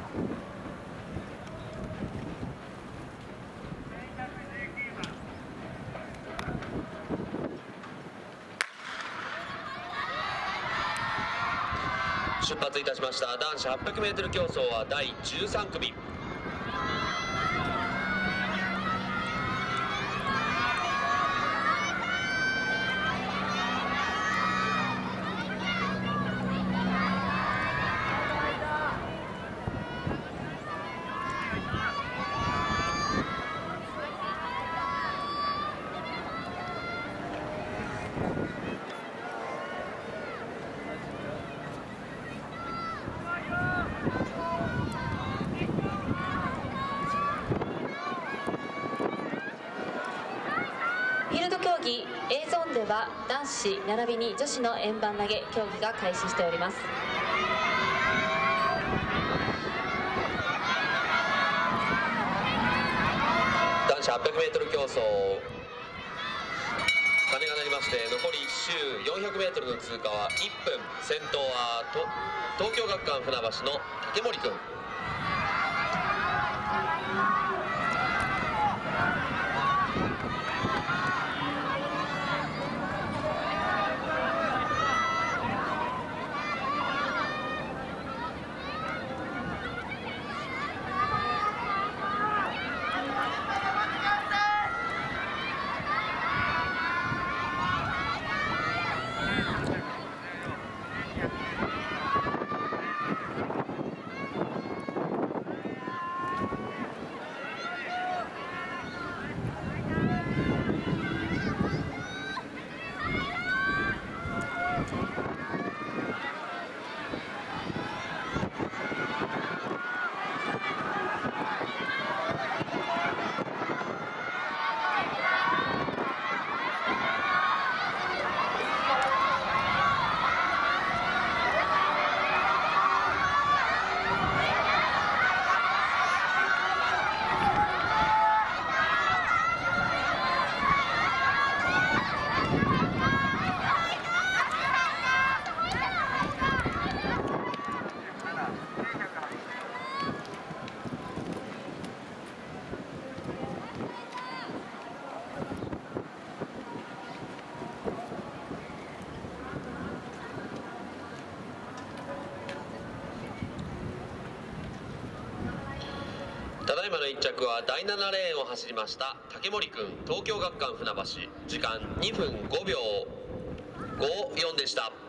出発いたしました。男子 800m 競走は第13組。 フィールド競技 A ゾーンでは男子並びに女子の円盤投げ競技が開始しております。 男子 800m 競走、鐘が鳴りまして残り1周 400m の通過は1分。先頭は東京学館船橋の竹森君。ただいまの1着は第7レーンを走りました竹森君、東京学館船橋、時間2分5秒54でした。